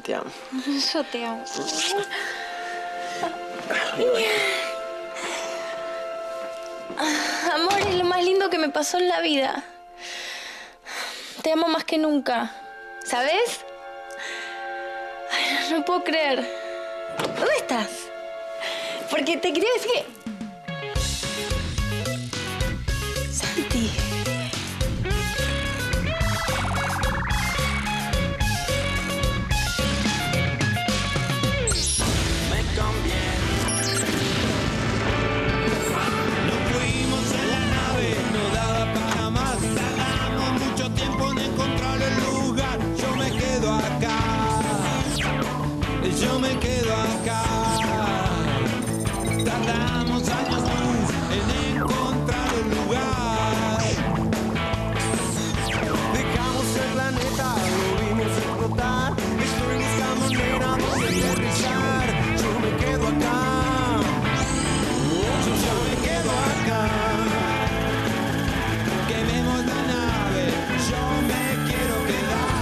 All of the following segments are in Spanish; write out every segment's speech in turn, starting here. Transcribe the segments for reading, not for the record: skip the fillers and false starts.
Te amo. Yo te amo. Amor, es lo más lindo que me pasó en la vida. Te amo más que nunca. ¿Sabes? Ay, no puedo creer. ¿Dónde estás? Porque te quería decir que... Santi. Yo me quedo acá. Tardamos años luz en encontrar el lugar. Dejamos el planeta, lo vimos explotar. Estoy buscando manera donde aterrizar. Yo me quedo acá. Yo me quedo acá. Quememos la nave. Yo me quiero quedar.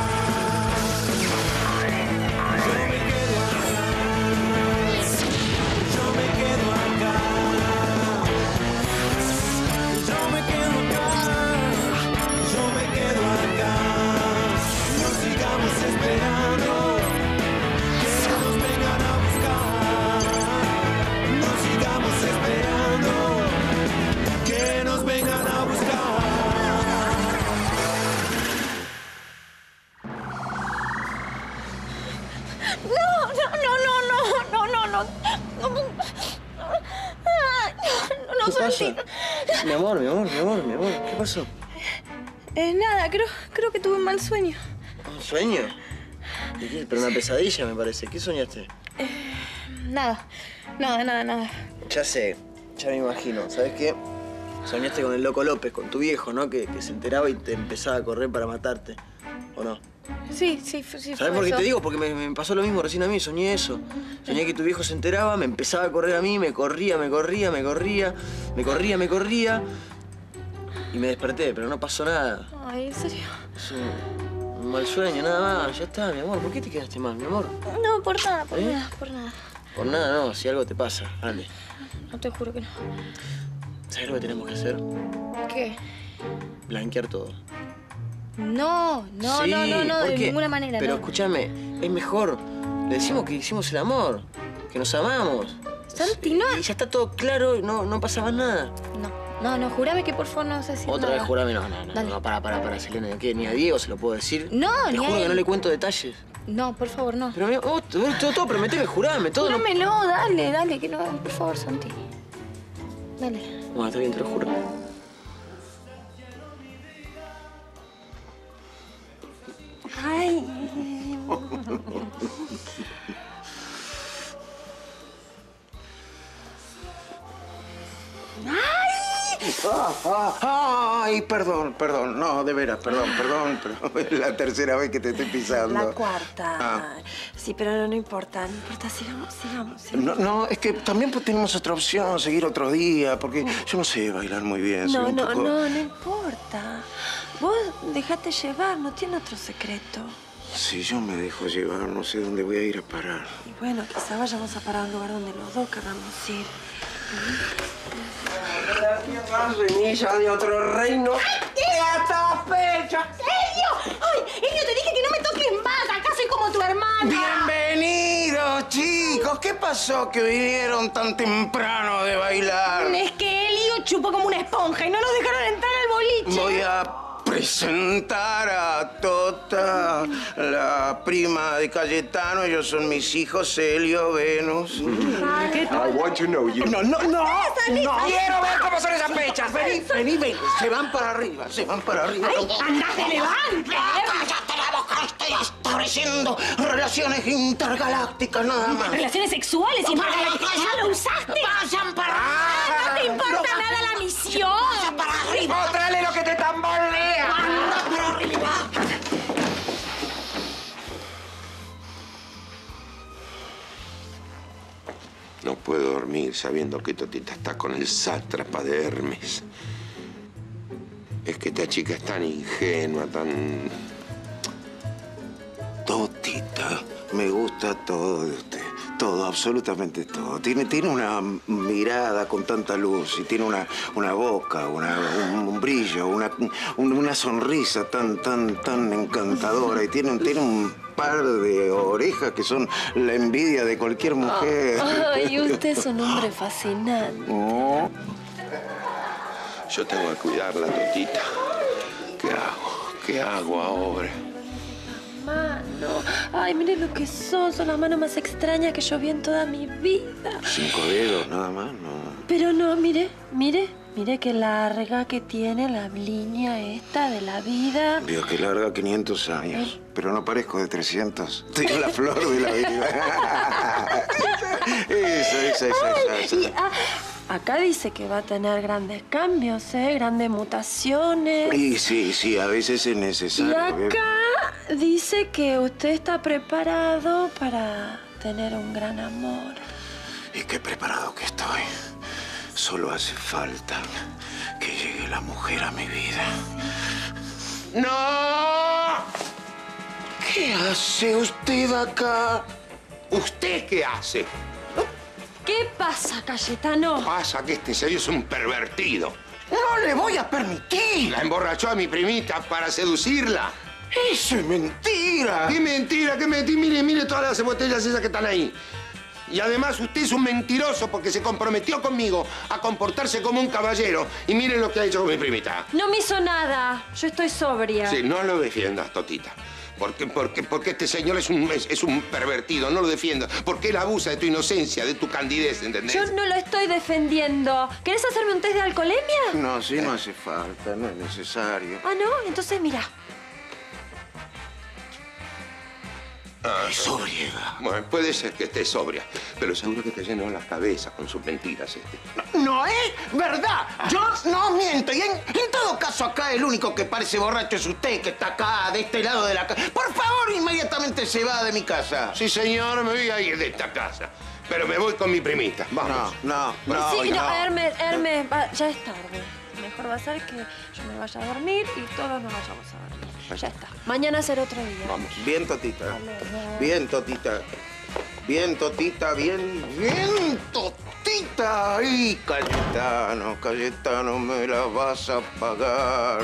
¿Qué pasa? Mi amor. ¿Qué pasó? Nada, creo que tuve un mal sueño. ¿Un sueño? Pero una pesadilla, me parece. ¿Qué soñaste? Nada. Ya sé, ya me imagino. ¿Sabes qué? Soñaste con el Loco López, con tu viejo, ¿no? Que se enteraba y te empezaba a correr para matarte. ¿O no? Sí. ¿Sabes por qué te digo? Porque me pasó lo mismo recién a mí, soñé eso. Soñé que tu viejo se enteraba, me empezaba a correr a mí, me corría. Y me desperté, pero no pasó nada. Ay, ¿en serio? Es un mal sueño, nada más. Ya está, mi amor. ¿Por qué te quedaste mal, mi amor? No, por nada. Por nada, no. Si algo te pasa, dale. No, te juro que no. ¿Sabes lo que tenemos que hacer? ¿Qué? Blanquear todo. No, Sí, de ninguna manera. Pero no. escúchame, es mejor. Le decimos que hicimos el amor, que nos amamos. Santi, no. Y ya está todo claro, no pasa más nada. No, jurame que por favor no vas a decir nada. Otra vez jurame, Dale. no, para, Selena. ¿Qué? Ni a Diego se lo puedo decir. No, Te ni a juro que él. no le cuento detalles. No, por favor, no. Pero todo, prometeme, jurame, todo. Júramelo, dale, que no, por favor, Santi. Dale. Bueno, está bien, te lo juro. Ay. Ay, perdón. No, de veras, perdón. Pero es la tercera vez que te estoy pisando. La cuarta. Sí, pero no importa, sigamos. No, es que también pues, tenemos otra opción, seguir otro día, porque yo no sé bailar muy bien. No poco... importa. Vos dejate llevar, no tiene otro secreto. Si yo me dejo llevar, no sé dónde voy a ir a parar. Y bueno, quizá vayamos a parar a un lugar donde los dos queramos ir. Semilla de otro reino. ¡Fecha! ¡Elio! ¡Ay, Elio, te dije que no me toques más! ¡Acá soy como tu hermana! Bienvenidos, chicos. ¿Qué pasó que vinieron tan temprano de bailar? Es que Elio chupó como una esponja y no nos dejaron entrar al boliche. Voy a presentar a Tota, la prima de Cayetano. Ellos son mis hijos, Helio, Venus. I want to know you. No. Quiero ver cómo son esas fechas. Vení. Se van para arriba. ¡Ay, andate, levante! ¡Cállate la boca! Estoy estableciendo relaciones intergalácticas, nada más. Relaciones sexuales intergalácticas. ¿Ya lo usaste? ¡Vayan para arriba! ¿No te importa nada la misión? ¡Vayan para arriba! ¡Tráele lo que te tambolea! ¡Anda para arriba! No puedo dormir sabiendo que Totita está con el sátrapa de Hermes. Es que esta chica es tan ingenua, tan... Totita, me gusta. gusta todo de usted. Todo, absolutamente todo. Tiene una mirada con tanta luz y tiene una boca, un brillo, una sonrisa tan encantadora y tiene un par de orejas que son la envidia de cualquier mujer. Ay, usted es un hombre fascinante. Oh. Yo tengo que cuidarla, Totita. ¿Qué hago? ¿Qué hago ahora? Mano. Ay, mire lo que son las manos más extrañas que yo vi en toda mi vida. 5 dedos, nada más, no. Pero no, mire qué larga que tiene la línea esta de la vida. Veo que larga 500 años, pero no parezco de 300. Tengo la flor de la vida. Esa. Y, acá dice que va a tener grandes cambios, grandes mutaciones. Y sí, a veces es necesario. Y acá dice que usted está preparado para tener un gran amor. Y qué preparado que estoy. Solo hace falta que llegue la mujer a mi vida. ¡No! ¿Qué hace usted acá? ¿Usted qué hace? ¿Qué pasa, Cayetano? Pasa que este señor es un pervertido. ¡No le voy a permitir! La emborrachó a mi primita para seducirla. ¡Eso es mentira! ¡Qué mentira, qué mentira! Mire todas las botellas esas que están ahí. Y además usted es un mentiroso porque se comprometió conmigo a comportarse como un caballero. Y miren lo que ha hecho con mi primita. No me hizo nada. Yo estoy sobria. Sí, no lo defiendas, Totita. Porque este señor es un pervertido, no lo defiendas. Porque él abusa de tu inocencia, de tu candidez, ¿entendés? Yo no lo estoy defendiendo. ¿Querés hacerme un test de alcoholemia? No, sí, no hace falta, no es necesario. Ah, ¿no? Entonces, mira. Es sobriega. Bueno, puede ser que esté sobria, pero seguro que te llenó la cabeza con sus mentiras No es verdad. Yo no miento. Y en todo caso, acá el único que parece borracho es usted, que está acá, de este lado de la casa. Por favor, inmediatamente se va de mi casa. Sí, señor, me voy a ir de esta casa. Pero me voy con mi primita. Vamos. No. Hermes, ya es tarde. Mejor va a ser que yo me vaya a dormir y todos nos vayamos a dormir. Ya está. Mañana será otro día. Vamos. Bien, Totita. Bien, Totita. Bien, Totita. Bien, Totita. Ay, Cayetano, me la vas a pagar.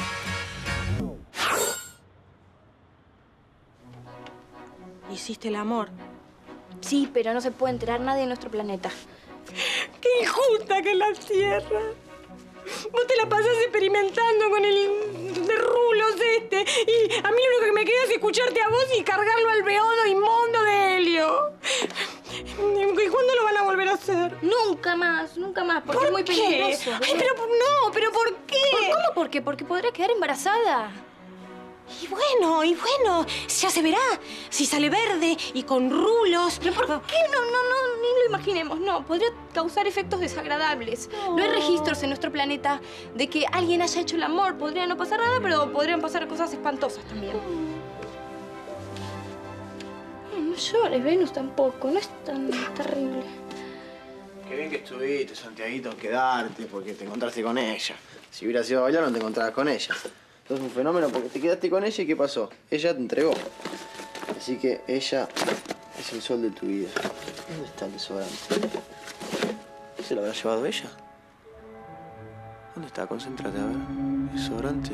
Hiciste el amor. Sí, pero no se puede enterar nadie de nuestro planeta. ¡Qué injusta que es la Tierra! Vos te la pasás experimentando con el de rulos este. Y a mí lo único que me queda es escucharte a vos y cargarlo al beodo inmundo de Helio. ¿Y cuándo lo van a volver a hacer? Nunca más, porque es muy peligroso. Ay, pero ¿por qué? ¿Cómo por qué? Porque podría quedar embarazada. Y bueno, ya se verá. Si sale verde y con rulos. ¿Pero por qué? No, ni lo imaginemos. No, podría causar efectos desagradables. No hay registros en nuestro planeta de que alguien haya hecho el amor. Podría no pasar nada, pero podrían pasar cosas espantosas también. No llores, Venus, tampoco. No es tan terrible. Qué bien que estuviste, Santiaguito, quedarte, porque te encontraste con ella. Si hubieras ido a bailar, no te encontrabas con ella. Entonces es un fenómeno porque te quedaste con ella y ¿qué pasó? Ella te entregó. Así que ella es el sol de tu vida. ¿Dónde está el desodorante? ¿Se lo habrá llevado ella? ¿Dónde está? Concéntrate, a ver. Desodorante.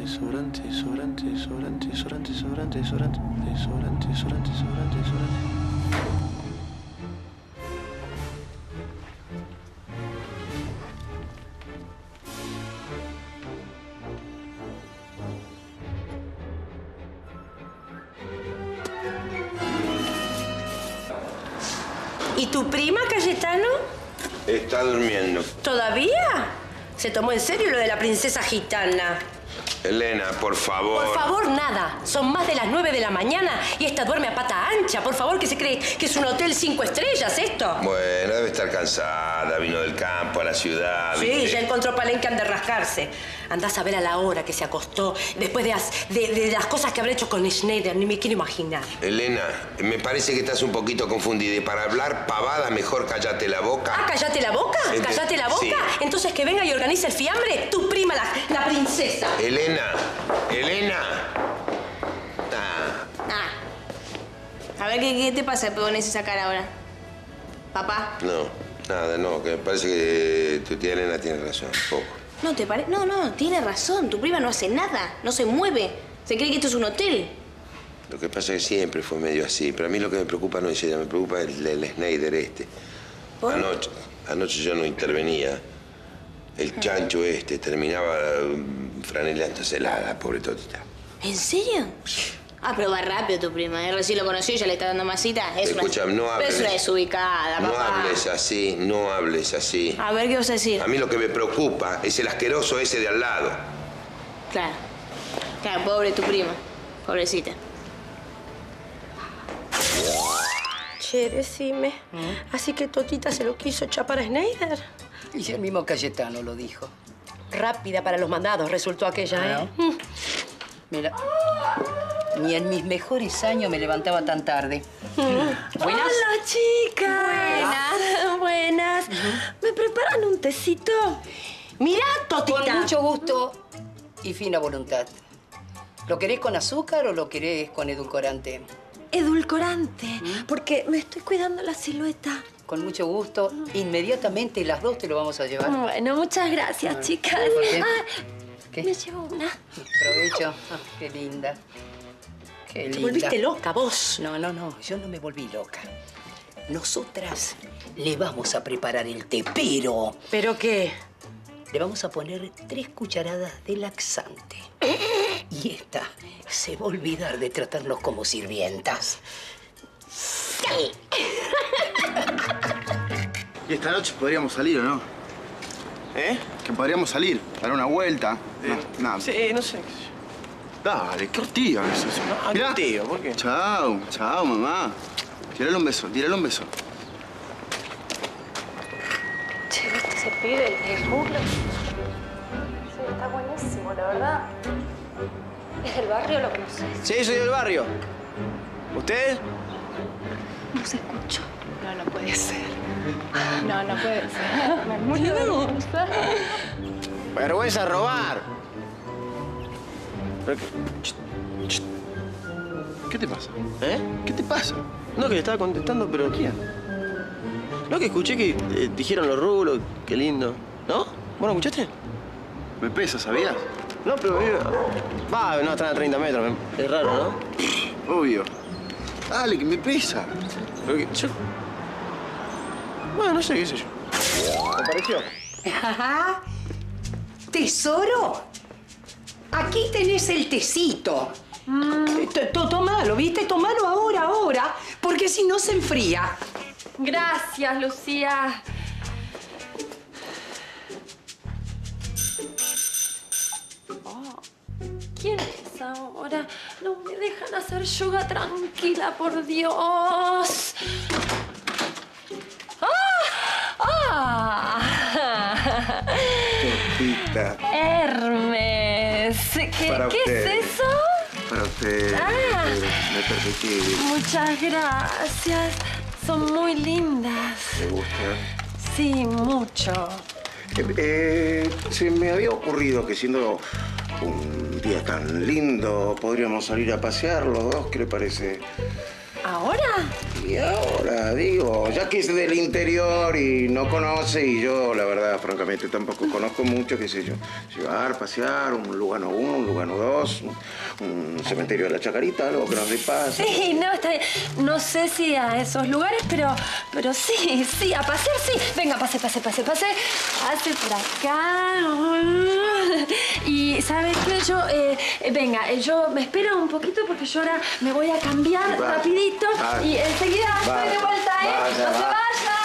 ¿Y tu prima, Cayetano? Está durmiendo. ¿Todavía? Se tomó en serio lo de la princesa gitana. Elena, por favor. Por favor, nada. Son más de las 9 de la mañana y esta duerme a pata ancha. Por favor, que se cree que es un hotel 5 estrellas esto. Bueno, debe estar cansada. Vino del campo a la ciudad. Sí, ¿viste? ya encontró palenque de rascarse. Andás a ver a la hora que se acostó después de las cosas que habrá hecho con Schneider. Ni me quiero imaginar. Elena, me parece que estás un poquito confundida. Y para hablar pavada, mejor cállate la boca. Ah, ¿cállate la boca? ¿Cállate la boca? Sí. Entonces que venga y organice el fiambre tu prima, la princesa. Elena. A ver, ¿qué te pasa que pones esa cara ahora? ¿Papá? No, nada, no, que me parece que tu tía Elena tiene razón, poco. No, ¿te parece? No, tiene razón. Tu prima no hace nada, no se mueve. Se cree que esto es un hotel. Lo que pasa es que siempre fue medio así, pero a mí lo que me preocupa no es ella, me preocupa el Schneider este. ¿Por? Anoche yo no intervenía. El chancho este terminaba franelándose la pobre totita. ¿En serio? Ah, pero va rápido tu prima. Recién lo conoció y ya le está dando masita. Escucha, no hables. Es una desubicada, papá. No hables así, no hables así. A ver, ¿qué vas a decir? A mí lo que me preocupa es el asqueroso ese de al lado. Claro. Claro, pobre tu prima. Pobrecita. Che, decime. ¿Así que Totita se lo quiso chapar a Schneider? Y el mismo Cayetano lo dijo. Rápida para los mandados resultó aquella, ¿eh? Mira, ni en mis mejores años me levantaba tan tarde. ¿Buenas? Hola, chicas. Buenas. ¿Me preparan un tecito? Mirá, Totita. Con mucho gusto y fina voluntad. ¿Lo querés con azúcar o lo querés con edulcorante? Edulcorante, porque me estoy cuidando la silueta. Con mucho gusto. Inmediatamente las dos te lo vamos a llevar. Bueno, muchas gracias, chicas. ¿Qué? Me llevo una. Provecho. Ah, qué linda. Qué linda. Te volviste loca, vos. No, yo no me volví loca. Nosotras le vamos a preparar el té, pero... ¿Pero qué? Le vamos a poner 3 cucharadas de laxante. Y esta se va a olvidar de tratarnos como sirvientas. Y esta noche podríamos salir, ¿o no? ¿Eh? Que podríamos salir, dar una vuelta. No. Sí, no sé. Dale, qué hortiva que sos. Ah, Mirá. qué tío, ¿por qué? Chao, mamá. Tírale un beso. Che, ¿viste ese pibe? El rulo. Sí, está buenísimo, la verdad. ¿Es del barrio o lo conoces? Sí, soy del barrio. ¿Usted? No se escuchó. No puede ser. No puede ser. Me muero de vergüenza. Vergüenza robar. Pero ¿Qué te pasa? ¿Eh? ¿Qué te pasa? No, que le estaba contestando, pero... ¿Quién? No, que escuché que dijeron los rulos, qué lindo. ¿No? ¿Vos no escuchaste? Me pesa, ¿sabías? No, pero... no, están a 30 metros. Es raro, ¿no? Obvio. Dale, que me pesa. Pero que yo... Bueno, no sé, qué sé yo. ¿Te pareció? ¿Tesoro? Aquí tenés el tecito. Tómalo, ¿viste? Tómalo ahora, porque si no se enfría. Gracias, Lucía. ¿Quién es ahora? No me dejan hacer yoga tranquila, por Dios. Totita. Hermes. ¿Qué es eso? Para usted. Me permití. Muchas gracias. Son muy lindas. ¿Me gusta? Sí, mucho. Se me había ocurrido que siendo un día tan lindo podríamos salir a pasear los dos. ¿Qué le parece? ¿Ahora? Y ahora, digo, ya que es del interior y no conoce, y yo, la verdad, francamente, tampoco conozco mucho, qué sé yo. Llevar, pasear, un Lugano 1, un Lugano 2, un cementerio de la Chacarita, algo que nos dé paz. Sí, no, está bien. No sé si a esos lugares, pero sí, a pasear sí. Venga, pase. Pase por acá. Y, ¿sabes qué? Yo me espero un poquito porque yo ahora me voy a cambiar rapidito. Y enseguida estoy de vuelta, ¿eh? ¡No se vaya!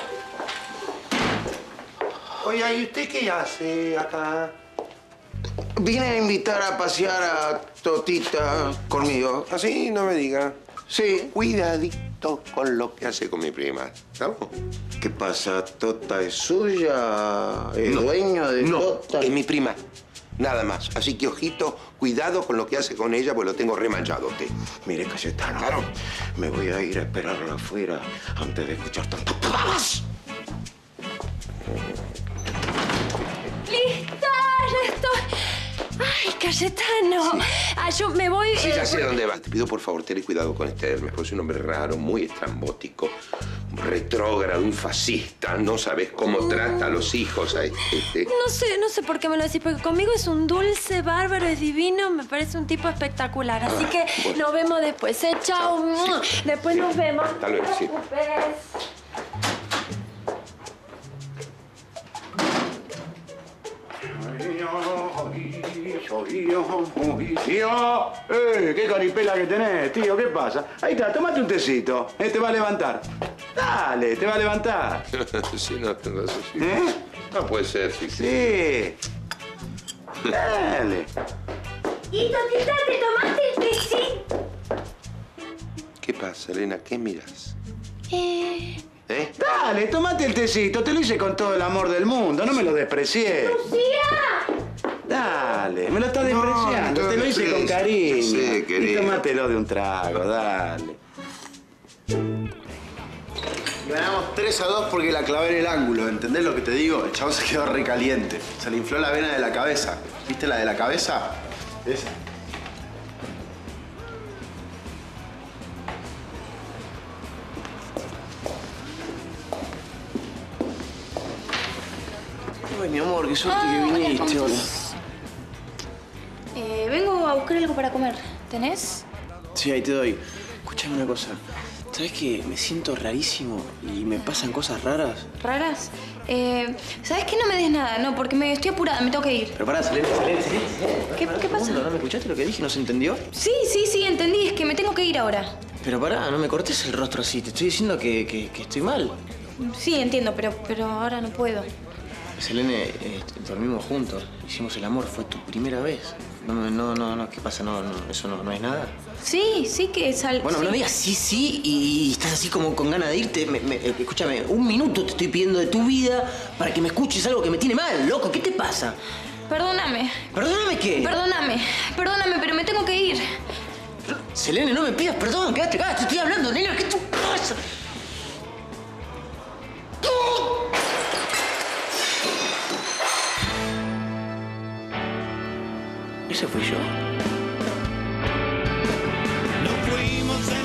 Oiga, ¿y usted qué hace acá? Vine a invitar a pasear a Totita conmigo. ¿Así? No me diga. Sí. Cuidadito con lo que hace con mi prima, ¿no? ¿Qué pasa? ¿Tota es suya? ¿Es dueño de Tota? Es mi prima. Nada más. Así que, ojito, cuidado con lo que hace con ella, pues lo tengo remanchado usted. Mire, Cayetano, claro, me voy a ir a esperarla afuera antes de escuchar tantas pavadas. ¡Lista! ¡Ya estoy! ¡Ay, Cayetano. Yo me voy... Sí, ya sé dónde vas. Te pido, por favor, ten cuidado con este Hermes, porque es un hombre raro, muy estrambótico, un retrógrado, un fascista. No sabes cómo trata a los hijos a este. No sé por qué me lo decís, porque conmigo es un dulce, bárbaro, es divino, me parece un tipo espectacular. Así que bueno. nos vemos después, ¿eh? Chao. Sí. Después nos vemos. Hasta luego, sí. No te preocupes. ¡Qué caripela que tenés, tío! ¿Qué pasa? Ahí está, tomate un tecito. Te va a levantar. Dale, te va a levantar. Sí, no, tenés razón. Sí. ¿Eh? No puede ser, sí. Sí. Dale. Y Totita, ¿te tomaste el tecito? ¿Qué pasa, Elena? ¿Qué miras? Dale, tomate el tecito. Te lo hice con todo el amor del mundo. No me lo desprecié. ¡Lucía! Dale, me lo estás despreciando. No, te lo hice con cariño. Sí, querido. Y tómatelo de un trago, dale. Ganamos 3-2 porque la clavé en el ángulo, ¿entendés lo que te digo? El chavo se quedó recaliente. Se le infló la vena de la cabeza. ¿Viste la de la cabeza? Esa. Ay, mi amor, qué suerte que viniste. Hola. Vengo a buscar algo para comer. ¿Tenés? Sí, ahí te doy. Escuchame una cosa. ¿Sabes que me siento rarísimo y me pasan cosas raras? ¿Raras? ¿Sabes qué? No me des nada, no, porque me estoy apurada, me tengo que ir. Pero pará, Selene. ¿Qué pasa? ¿No me escuchaste lo que dije? ¿No se entendió? Sí, entendí, es que me tengo que ir ahora. Pero pará, no me cortes el rostro así. Te estoy diciendo que estoy mal. Sí, entiendo, pero ahora no puedo. Selene, dormimos juntos. Hicimos el amor. Fue tu primera vez. No, ¿qué pasa? No, eso no es nada. Sí, que es algo. Bueno, sí. no me digas sí y estás así como con ganas de irte. Escúchame, un minuto te estoy pidiendo de tu vida para que me escuches algo que me tiene mal, loco. ¿Qué te pasa? Perdóname. ¿Perdóname qué? Perdóname, pero me tengo que ir. Selene, no me pidas perdón. Quédate acá, te estoy hablando, nena. ¿Qué te pasa? ¿Ese fui yo? Nos fuimos